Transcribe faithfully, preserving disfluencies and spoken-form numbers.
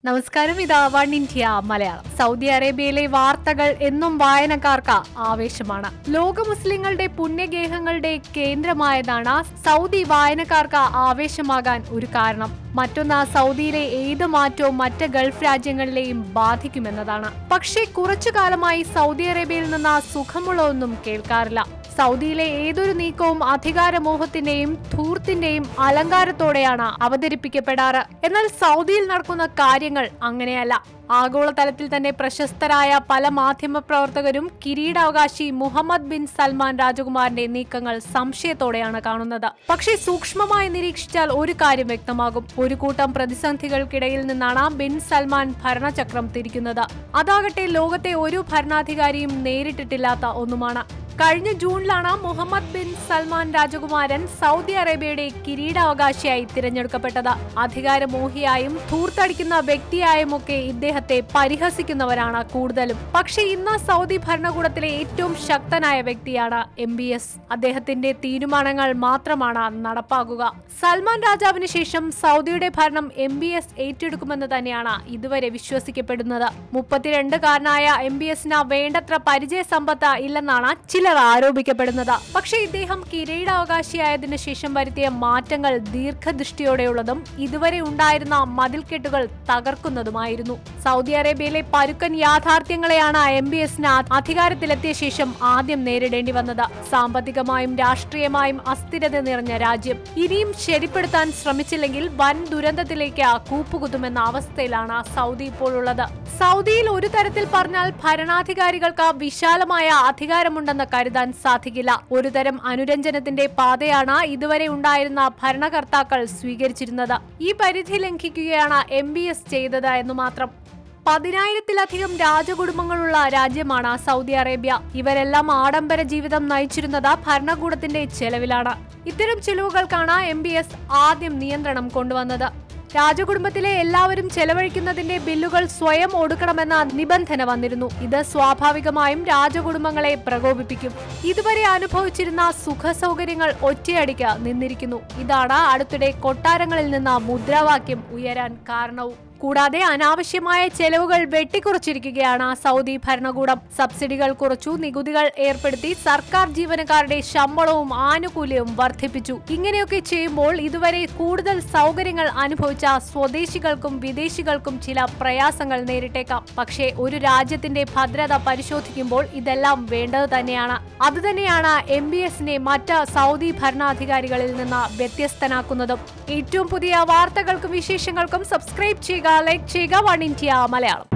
നമസ്കാരം, ഇത് one India Malayalam. Saudi അറേബ്യയിലെ വാർത്തകൾ എന്നും വായനക്കാർക്ക് ആവേശമാണ്. ലോക മുസ്ലിങ്ങളുടെ പുണ്യഗേഹങ്ങളുടെ കേന്ദ്രമായതാണ് സൗദി വായനക്കാർക്ക് ആവേശമാകാൻ ഒരു കാരണം. മറ്റൊന്ന്, സൗദിയിലെ ഏത് മാറ്റവും മറ്റ് ഗൾഫ് രാജ്യങ്ങളിലെയും ബാധിക്കുമെന്നതാണ്. പക്ഷേ കുറച്ചു കാലമായി സൗദി അറേബ്യയിൽ നിന്ന് സുഖമുള്ള ഒന്നും കേൾക്കാറില്ല. സൗദിയിലെ ഏതൊരു നീക്കവും അധികാരമോഹത്തിന്റെയും ധൂർത്തിന്റെയും അലങ്കാരത്തോടെയാണ് അവതരിപ്പിക്കപ്പെടാറ്. എന്നാൽ സൗദിയിൽ നടക്കുന്ന കാര്യങ്ങൾ അങ്ങനെയല്ല. ആഗോളതലത്തിൽ തന്നെ പ്രശസ്തരായ പല മാധ്യമ പ്രവർത്തകരും കിരീടാവകാശി മുഹമ്മദ് ബിൻ സൽമാൻ രാജകുമാരന്റെ നീക്കങ്ങൾ സംശയത്തോടെയാണ് കാണുന്നത്. പക്ഷേ സൂക്ഷ്മമായി നിരീക്ഷിച്ചാൽ ഒരു കാര്യം വ്യക്തമാകും. ഒരു കൂട്ടം പ്രതിസന്ധികൾക്കിടയിൽ നിന്നാണ് ബിൻ സൽമാൻ ഭരണചക്രം തിരിക്കുന്നത്. അതാകട്ടെ ലോകത്തെ ഒരു ഭരണാധികാരിയും നേരിട്ടിട്ടില്ലാത്ത ഒന്നുമാണ്. കഴിഞ്ഞ ജൂണിലാണ് മുഹമ്മദ് ബിൻ സൽമാൻ രാജകുമാരൻ സൗദി അറേബ്യയുടെ കിരീടാവകാശിയായി തിരഞ്ഞെടുക്കപ്പെട്ടത്. അധികാരമോഹിയായും ധൂർത്തടിക്കുന്ന വ്യക്തിയായും ഒക്കെ ഇദ്ദേഹത്തെ പരിഹസിക്കുന്നവരാണ് കൂടുതലും. പക്ഷേ ഇന്ന് സൗദി ഭരണകൂടത്തിലെ ഏറ്റവും ശക്തനായ വ്യക്തിയാണ് എം ബി എസ്. അദ്ദേഹത്തിന്റെ തീരുമാനങ്ങൾ മാത്രമാണ് നടപ്പാക്കുക. സൽമാൻ രാജാവിന് ശേഷം സൗദിയുടെ ഭരണം എം ബി എസ് ഏറ്റെടുക്കുമെന്ന് തന്നെയാണ് ഇതുവരെ വിശ്വസിക്കപ്പെടുന്നത്. മുപ്പത്തിരണ്ടുകാരനായ എം ബി എസിന് വേണ്ടത്ര പരിചയ സമ്പത്ത് ഇല്ലെന്നാണ് ചില ആരോപിക്കപ്പെടുന്നത്. പക്ഷേ ഇദ്ദേഹം കിരീടാവകാശിയായതിനു ശേഷം വരുത്തിയ മാറ്റങ്ങൾ ദീർഘദൃഷ്ടിയോടെയുള്ളതും ഇതുവരെ ഉണ്ടായിരുന്ന മതിൽക്കെട്ടുകൾ തകർക്കുന്നതുമായിരുന്നു. സൗദി അറേബ്യയിലെ പരുക്കൻ യാഥാർത്ഥ്യങ്ങളെയാണ് എം ബി എസിന് അധികാരത്തിലെത്തിയ ശേഷം ആദ്യം നേരിടേണ്ടി വന്നത്. സാമ്പത്തികമായും രാഷ്ട്രീയമായും അസ്ഥിരത നിറഞ്ഞ രാജ്യം ഇനിയും ശരിപ്പെടുത്താൻ ശ്രമിച്ചില്ലെങ്കിൽ വൻ ദുരന്തത്തിലേക്ക് കൂപ്പുകുത്തുമെന്ന അവസ്ഥയിലാണ് സൗദി ഇപ്പോൾ ഉള്ളത്. സൗദിയിൽ ഒരു തരത്തിൽ പറഞ്ഞാൽ ഭരണാധികാരികൾക്ക് വിശാലമായ അധികാരമുണ്ടെന്ന് കരുതാൻ സാധിക്കില്ല. ഒരുതരം അനുരഞ്ജനത്തിന്റെ പാതയാണ് ഇതുവരെ ഉണ്ടായിരുന്ന ഭരണകർത്താക്കൾ സ്വീകരിച്ചിരുന്നത്. ഈ പരിധി ലംഘിക്കുകയാണ് എം ബി എസ് ചെയ്തത് എന്ന് മാത്രം. പതിനായിരത്തിലധികം രാജകുടുംബങ്ങളുള്ള രാജ്യമാണ് സൗദി അറേബ്യ. ഇവരെല്ലാം ആഡംബര ജീവിതം നയിച്ചിരുന്നത് ഭരണകൂടത്തിന്റെ ചെലവിലാണ്. ഇത്തരം ചെലവുകൾക്കാണ് എം ബി എസ് ആദ്യം നിയന്ത്രണം കൊണ്ടുവന്നത്. രാജകുടുംബത്തിലെ എല്ലാവരും ചെലവഴിക്കുന്നതിന്റെ ബില്ലുകൾ സ്വയം ഒടുക്കണമെന്ന നിബന്ധന വന്നിരുന്നു. ഇത് സ്വാഭാവികമായും രാജകുടുംബങ്ങളെ പ്രകോപിപ്പിക്കും. ഇതുവരെ അനുഭവിച്ചിരുന്ന സുഖ സൗകര്യങ്ങൾ ഒറ്റയടിക്ക് നിന്നിരിക്കുന്നു. ഇതാണ് അടുത്തിടെ കൊട്ടാരങ്ങളിൽ നിന്ന് മുദ്രാവാക്യം ഉയരാൻ കാരണവും. കൂടാതെ അനാവശ്യമായ ചെലവുകൾ വെട്ടിക്കുറച്ചിരിക്കുകയാണ് സൗദി ഭരണകൂടം. സബ്സിഡികൾ കുറച്ചു, നികുതികൾ ഏർപ്പെടുത്തി, സർക്കാർ ജീവനക്കാരുടെ ശമ്പളവും ആനുകൂല്യവും വർദ്ധിപ്പിച്ചു. ഇങ്ങനെയൊക്കെ ചെയ്യുമ്പോൾ ഇതുവരെ കൂടുതൽ സൗകര്യങ്ങൾ അനുഭവിച്ച സ്വദേശികൾക്കും വിദേശികൾക്കും ചില പ്രയാസങ്ങൾ നേരിട്ടേക്കാം. പക്ഷേ ഒരു രാജ്യത്തിന്റെ ഭദ്രത പരിശോധിക്കുമ്പോൾ ഇതെല്ലാം വേണ്ടത് തന്നെയാണ്. അതുതന്നെയാണ് എം ബി എസിനെ മറ്റ് സൗദി ഭരണാധികാരികളിൽ നിന്ന് വ്യത്യസ്തനാക്കുന്നതും. ഏറ്റവും പുതിയ വാർത്തകൾക്കും വിശേഷങ്ങൾക്കും സബ്സ്ക്രൈബ് ചെയ്യുക, ലൈക്ക് ചെയ്യുക വൺ ഇന്ത്യ മലയാളം.